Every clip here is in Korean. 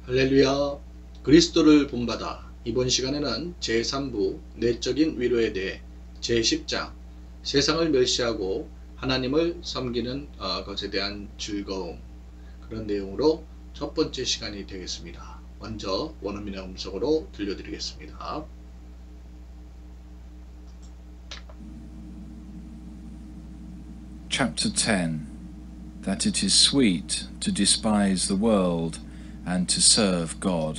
할렐루야. 그리스도를 본받아. 이번 시간에는 제3부 내적인 위로에 대해 제10장 세상을 멸시하고 하나님을 섬기는 것에 대한 즐거움, 그런 내용으로 첫 번째 시간이 되겠습니다. 먼저 원어민의 음성으로 들려드리겠습니다. Chapter 10. That it is sweet to despise the world and to serve God.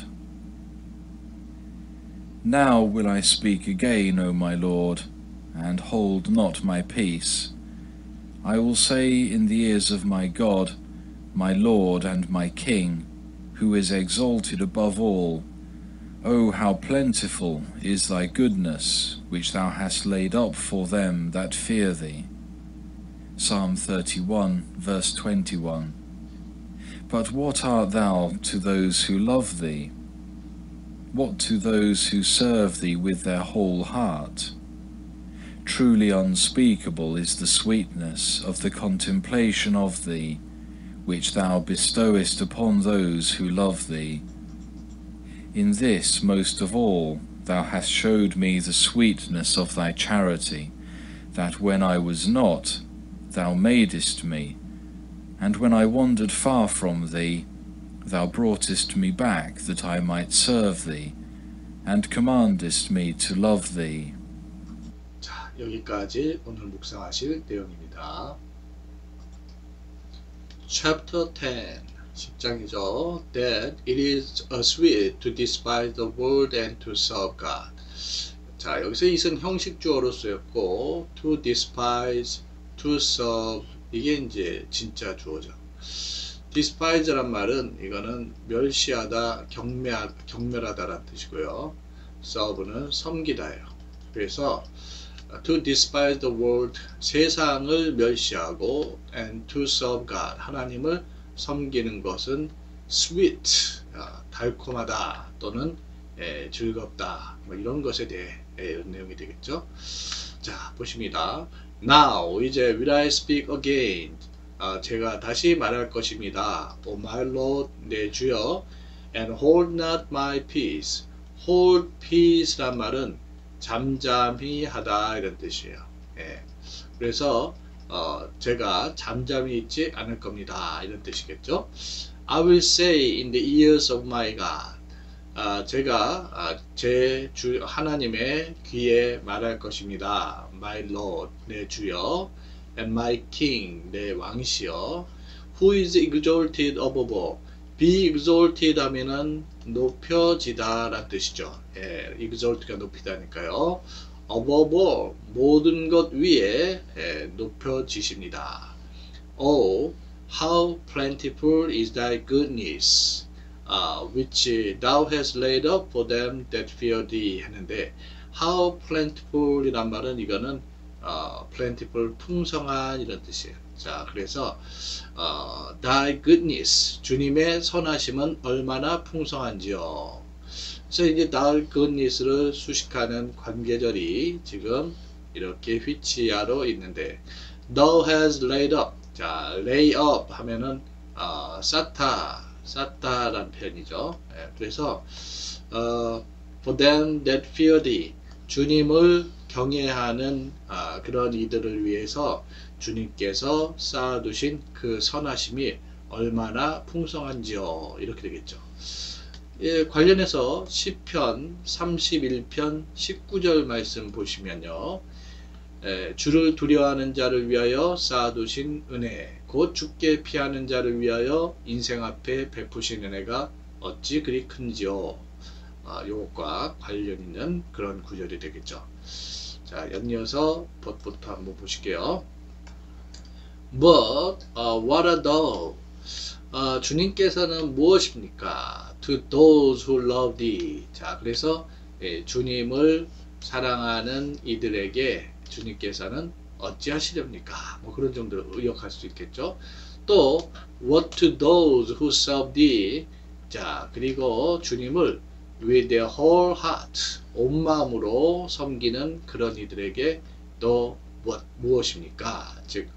Now will I speak again, O my Lord, and hold not my peace. I will say in the ears of my God, my Lord and my King, who is exalted above all, O how plentiful is thy goodness, which thou hast laid up for them that fear thee. Psalm 31, verse 21. But what art thou to those who love thee? What to those who serve thee with their whole heart? Truly unspeakable is the sweetness of the contemplation of thee, which thou bestowest upon those who love thee. In this most of all thou hast showed me the sweetness of thy charity, that when I was not, thou madest me, and when I wandered far from thee, thou broughtest me back that I might serve thee, and commandest me to love thee. 자, 여기까지 오늘 묵상하실 내용입니다. Chapter 10, 10장이죠. That it is sweet to despise the world and to serve God. 자, 여기서 it은 형식 주어로 쓰였고, to despise, to serve, 이게 이제 진짜 주어죠. despise란 말은 이거는 멸시하다, 경멸하다라는 뜻이고요. serve는 섬기다예요. 그래서 to despise the world, 세상을 멸시하고, and to serve God, 하나님을 섬기는 것은 sweet, 달콤하다 또는 즐겁다, 뭐 이런 것에 대해 이런 내용이 되겠죠. 자, 보십니다. Now, 이제 will I speak again. 제가 다시 말할 것입니다. O my Lord, 내 주여. And hold not my peace. hold peace란 말은 잠잠히 하다 이런 뜻이에요. 그래서 제가 잠잠히 있지 않을 겁니다 이런 뜻이겠죠. I will say in the ears of my God. 제가 제 주 하나님의 귀에 말할 것입니다. My Lord, 내 주여. And my King, 내 왕시여. Who is exalted above all. Be exalted 하면은 높여지다 라는 뜻이죠. exalt가 높이다니까요. above all, 모든 것 위에 높여지십니다. Oh, how plentiful is thy goodness, which thou hast laid up for them that fear thee 하는데, how plentiful 이란 말은 이거는 plentiful, 풍성한 이런 뜻이에요. 자, 그래서 thy goodness, 주님의 선하심은 얼마나 풍성한지요. 그래서 이제 thy goodness를 수식하는 관계절이 지금 이렇게 휘치하러 있는데, thou has laid up. 자, lay up 하면은 쌓다라는 표현이죠. 그래서 for them that fear thee, 주님을 경외하는 그런 이들을 위해서 주님께서 쌓아두신 그 선하심이 얼마나 풍성한지요. 이렇게 되겠죠. 관련해서 시편 31편 19절 말씀 보시면요. 주를 두려워하는 자를 위하여 쌓아두신 은혜, 곧 주께 피하는 자를 위하여 인생 앞에 베푸신 은혜가 어찌 그리 큰지요. 요것과 관련 있는 그런 구절이 되겠죠. 자, 연이어서 벗부터 한번 보실게요. But what are thou? 주님께서는 무엇입니까? To those who love thee. 자, 그래서 주님을 사랑하는 이들에게 주님께서는 어찌하시렵니까? 뭐 그런 정도로 의역할 수 있겠죠. 또 what to those who serve thee. 자, 그리고 주님을 with their whole heart, 온 마음으로 섬기는 그런 이들에게 또 무엇입니까? 즉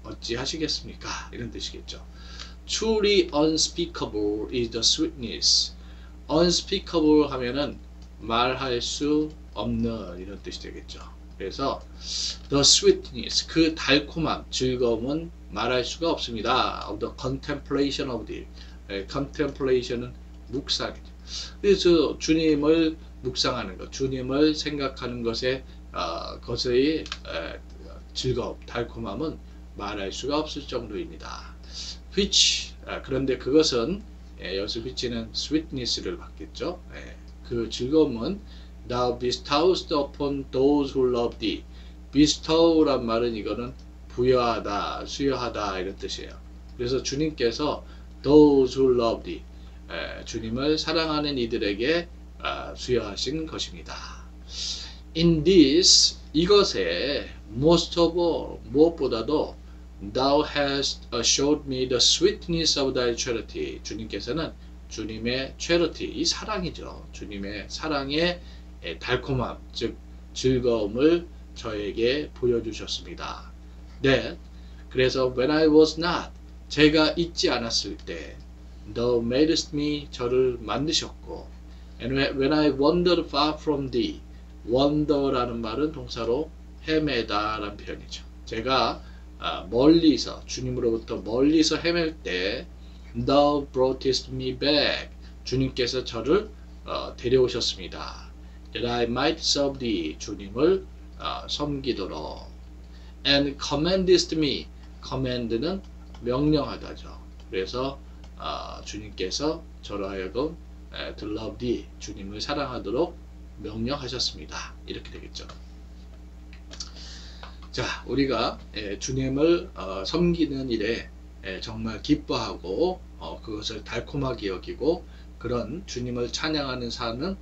어찌하시겠습니까? 이런 뜻이겠죠. Truly unspeakable is the sweetness unspeakable 하면은 말할 수 없는 이런 뜻이 되겠죠. 그래서 the sweetness 그 달콤함, 즐거움은 말할 수가 없습니다. of the contemplation of the contemplation은 묵상이죠. 그래서 주님을 묵상하는 것, 주님을 생각하는 것의 것의 즐거움, 달콤함은 말할 수가 없을 정도입니다. which 그런데 그것은 여기서 which는 sweetness를 받겠죠. 그 즐거움은 thou bestowest upon those who love thee. bestow란 말은 이거는 부여하다, 수여하다 이런 뜻이에요. 그래서 주님께서 those who love thee 주님을 사랑하는 이들에게 수여하신 것입니다. In this 이것에 most of all 무엇보다도 thou hast showed me the sweetness of thy charity. 주님께서는 주님의 charity, 이 사랑이죠. 주님의 사랑의 달콤함, 즉 즐거움을 저에게 보여주셨습니다. That 그래서 when I was not 제가 있지 않았을 때 thou madest me 저를 만드셨고 and when I wandered far from thee wander라는 말은 동사로 헤매다 라는 표현이죠. 제가 멀리서 주님으로부터 멀리서 헤맬 때 thou broughtest me back 주님께서 저를 데려오셨습니다. that I might serve thee 주님을 섬기도록 and commandest me command는 명령하다죠. 그래서 주님께서 저로 하여금 to love thee 주님을 사랑하도록 명령하셨습니다. 이렇게 되겠죠. 자, 우리가 주님을 섬기는 일에 정말 기뻐하고 그것을 달콤하게 여기고 그런 주님을 찬양하며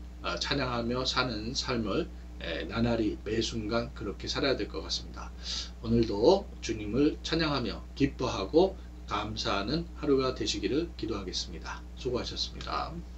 사는 삶을 나날이 매 순간 그렇게 살아야 될 것 같습니다. 오늘도 주님을 찬양하며 기뻐하고 감사하는 하루가 되시기를 기도하겠습니다. 수고하셨습니다.